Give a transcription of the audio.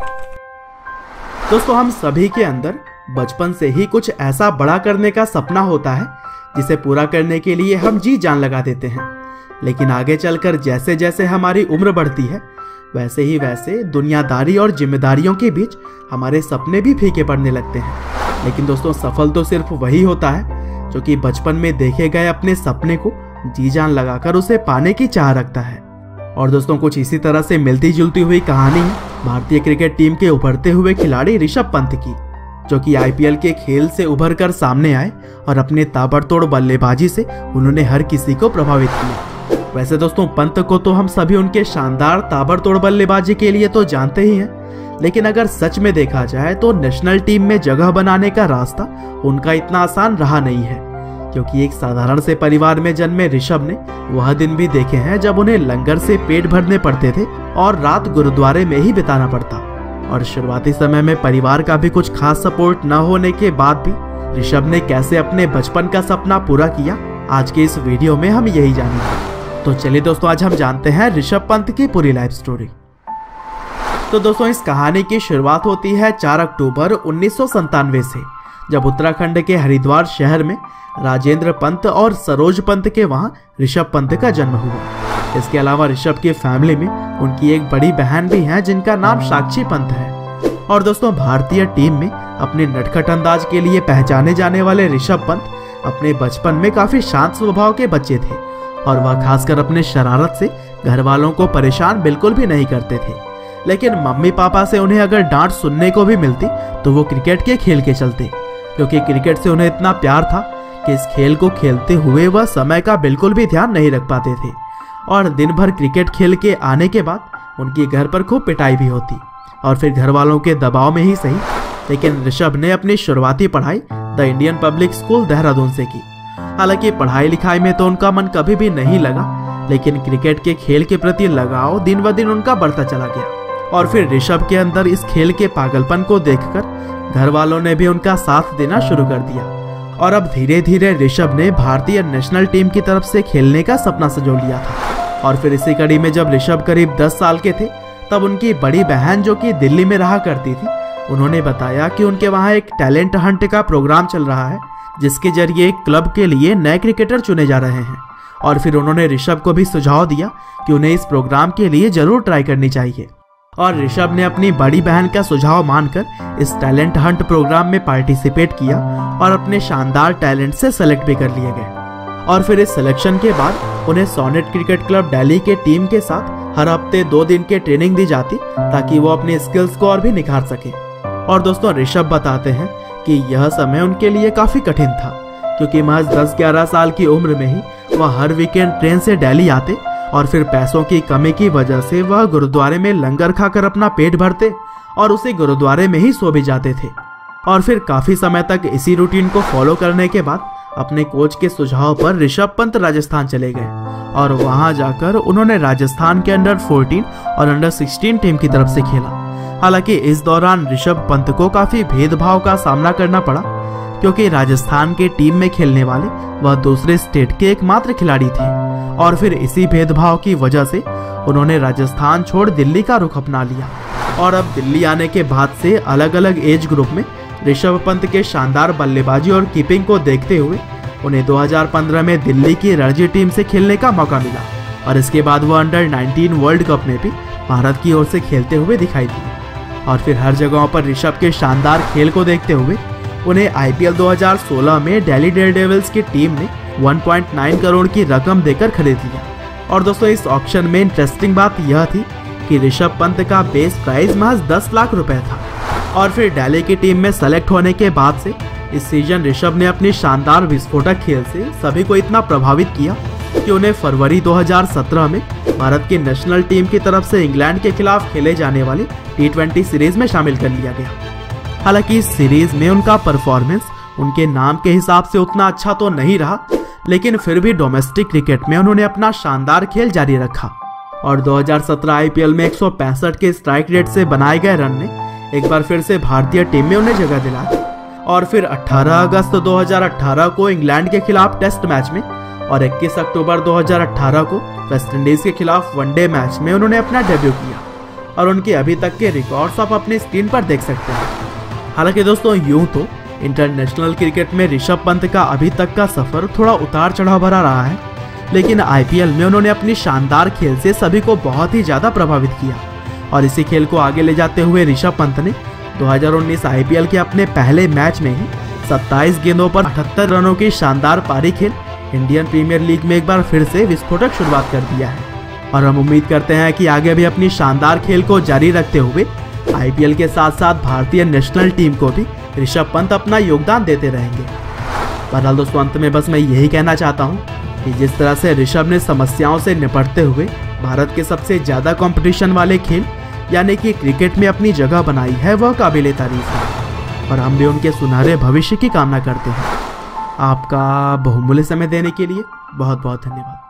दोस्तों, हम सभी के अंदर बचपन से ही कुछ ऐसा बड़ा करने का सपना होता है जिसे पूरा करने के लिए हम जी जान लगा देते हैं। लेकिन आगे चलकर जैसे जैसे हमारी उम्र बढ़ती है वैसे ही वैसे दुनियादारी और जिम्मेदारियों के बीच हमारे सपने भी फीके पड़ने लगते हैं। लेकिन दोस्तों, सफल तो सिर्फ वही होता है जो कि बचपन में देखे गए अपने सपने को जी जान लगाकर उसे पाने की चाह रखता है। और दोस्तों, कुछ इसी तरह से मिलती जुलती हुई कहानी है भारतीय क्रिकेट टीम के उभरते हुए खिलाड़ी ऋषभ पंत की, जो कि IPL के खेल से उभर कर सामने आए और अपने ताबड़तोड़ बल्लेबाजी से उन्होंने हर किसी को प्रभावित किया। वैसे दोस्तों, पंत को तो हम सभी उनके शानदार ताबड़तोड़ बल्लेबाजी के लिए तो जानते ही हैं, लेकिन अगर सच में देखा जाए तो नेशनल टीम में जगह बनाने का रास्ता उनका इतना आसान रहा नहीं है, क्योंकि एक साधारण से परिवार में जन्मे ऋषभ ने वह दिन भी देखे हैं जब उन्हें लंगर से पेट भरने पड़ते थे और रात गुरुद्वारे में ही बिताना पड़ता। और शुरुआती समय में परिवार का भी कुछ खास सपोर्ट न होने के बाद भी ऋषभ ने कैसे अपने बचपन का सपना पूरा किया, आज के इस वीडियो में हम यही जानेंगे। तो चलिए दोस्तों, आज हम जानते हैं ऋषभ पंत की पूरी लाइफ स्टोरी। तो दोस्तों, इस कहानी की शुरुआत होती है 4 अक्टूबर 1997 से, जब उत्तराखंड के हरिद्वार शहर में राजेंद्र पंत और सरोज पंत के वहां ऋषभ पंत का जन्म हुआ। इसके अलावा ऋषभ की फैमिली में उनकी एक बड़ी बहन भी है जिनका नाम साक्षी पंत है। और दोस्तों, भारतीय टीम में अपने नटखट अंदाज के लिए पहचाने जाने वाले ऋषभ पंत अपने बचपन में काफी शांत स्वभाव के बच्चे थे और वह खासकर अपने शरारत से घर वालों को परेशान बिल्कुल भी नहीं करते थे। लेकिन मम्मी पापा से उन्हें अगर डांट सुनने को भी मिलती तो वो क्रिकेट के खेल के चलते, क्योंकि क्रिकेट से उन्हें इतना प्यार था कि इस खेल को खेलते हुए वह समय का बिल्कुल भी ध्यान नहीं रख पाते थे। और दिन भर क्रिकेट खेल के आने के बाद उनकी घर पर खूब पिटाई भी होती, और फिर घर वालों के दबाव में ही सही, लेकिन ऋषभ ने अपनी शुरुआती पढ़ाई the Indian public school Dehradun से की। हालांकि पढ़ाई लिखाई में तो उनका मन कभी भी नहीं लगा, लेकिन क्रिकेट के खेल के प्रति लगाव दिन ब दिन उनका बढ़ता चला गया। और फिर ऋषभ के अंदर इस खेल के पागलपन को देखकर घर वालों ने भी उनका साथ देना शुरू कर दिया। और अब धीरे धीरे ऋषभ ने भारतीय नेशनल टीम की तरफ से खेलने का सपना संजो लिया था। और फिर इसी कड़ी में जब ऋषभ करीब 10 साल के थे, तब उनकी बड़ी बहन, जो कि दिल्ली में रहा करती थी, उन्होंने बताया कि उनके वहाँ एक टैलेंट हंट का प्रोग्राम चल रहा है, जिसके जरिए एक क्लब के लिए नए क्रिकेटर चुने जा रहे हैं। और फिर उन्होंने ऋषभ को भी सुझाव दिया कि उन्हें इस प्रोग्राम के लिए जरूर ट्राई करनी चाहिए। और ऋषभ ने अपनी बड़ी बहन का सुझाव मानकर इस टैलेंट हंट प्रोग्राम में पार्टिसिपेट किया और अपने शानदार टैलेंट से सेलेक्ट भी कर लिए गए। और फिर इस सिलेक्शन के बाद उन्हें सोनेट क्रिकेट क्लब दिल्ली के टीम के साथ हर हफ्ते 2 दिन की ट्रेनिंग दी जाती, ताकि वो अपने स्किल्स को और भी निखार सके। और दोस्तों, ऋषभ बताते हैं कि यह समय उनके लिए काफी कठिन था, क्योंकि महज 10-11 साल की उम्र में ही वह हर वीकेंड ट्रेन से दिल्ली आते और फिर पैसों की कमी की वजह से वह गुरुद्वारे में लंगर खाकर अपना पेट भरते और उसे गुरुद्वारे में ही सो भी जाते थे। और फिर काफी समय तक इसी रूटीन को फॉलो करने के बाद अपने कोच के सुझाव पर ऋषभ पंत राजस्थान चले गए और वहां जाकर उन्होंने राजस्थान के अंडर 14 और अंडर 16 टीम की तरफ से खेला। हालांकि इस दौरान ऋषभ पंत को काफी भेदभाव का सामना करना पड़ा, क्योंकि राजस्थान के टीम में खेलने वाले वह दूसरे स्टेट के एकमात्र खिलाड़ी थे। और फिर इसी भेदभाव की वजह से उन्होंने राजस्थान छोड़ दिल्ली का रुख अपना लिया। और अब दिल्ली आने के बाद से अलग अलग एज ग्रुप में ऋषभ पंत के शानदार बल्लेबाजी और कीपिंग को देखते हुए उन्हें 2015 में दिल्ली की रणजी टीम से खेलने का मौका मिला। और इसके बाद वो अंडर 19 वर्ल्ड कप में भी भारत की ओर से खेलते हुए दिखाई दिए। और फिर हर जगहों पर ऋषभ के शानदार खेल को देखते हुए उन्हें IPL 2016 में दिल्ली डेयरडेविल्स की टीम ने 1.9 करोड़ की रकम देकर खरीद लिया। और दोस्तों, इस ऑक्शन में इंटरेस्टिंग बात यह थी कि ऋषभ पंत का बेस प्राइस महज 10 लाख रुपए था। और फिर दिल्ली की टीम में सेलेक्ट होने के बाद से इस सीजन ऋषभ ने अपनी शानदार विस्फोटक खेल से सभी को इतना प्रभावित किया कि उन्हें फरवरी 2017 में भारत की नेशनल टीम की तरफ से इंग्लैंड के खिलाफ खेले जाने वाली T20 सीरीज में शामिल कर लिया गया। हालांकि इस सीरीज में उनका परफॉर्मेंस उनके नाम के हिसाब से उतना अच्छा तो नहीं रहा, लेकिन फिर भी डोमेस्टिक क्रिकेट में उन्होंने अपना शानदार खेल जारी रखा। और 2017 IPL में 165 के स्ट्राइक रेट से बनाए गए रन ने एक बार फिर से भारतीय टीम में उन्हें जगह दिलाई। और फिर 18 अगस्त 2018 को इंग्लैंड के खिलाफ टेस्ट मैच में और 21 अक्टूबर 2018 को वेस्टइंडीज के खिलाफ वनडे मैच में उन्होंने अपना डेब्यू किया। और उनके अभी तक के रिकॉर्ड्स आप अपनी स्क्रीन पर देख सकते हैं। हालांकि दोस्तों यूं तो इंटरनेशनल क्रिकेट में ऋषभ पंत का अभी तक का सफर थोड़ा उतार चढ़ाव भरा रहा है, लेकिन IPL में उन्होंने अपनी शानदार खेल से सभी को बहुत ही ज्यादा प्रभावित किया और इसी खेल को आगे ले जाते हुए ऋषभ पंत ने 2019 IPL के अपने पहले मैच में ही 27 गेंदों पर 78 रनों की शानदार पारी खेल इंडियन प्रीमियर लीग में एक बार फिर से विस्फोटक शुरुआत कर दिया है। और हम उम्मीद करते हैं कि आगे भी अपनी शानदार खेल को जारी रखते हुए IPL के साथ साथ भारतीय नेशनल टीम को भी ऋषभ पंत अपना योगदान देते रहेंगे। बहरहाल दोस्तों, अंत में बस मैं यही कहना चाहता हूँ कि जिस तरह से ऋषभ ने समस्याओं से निपटते हुए भारत के सबसे ज्यादा कंपटीशन वाले खेल यानी कि क्रिकेट में अपनी जगह बनाई है, वह काबिले तारीफ है और हम भी उनके सुनहरे भविष्य की कामना करते हैं। आपका बहुमूल्य समय देने के लिए बहुत बहुत धन्यवाद।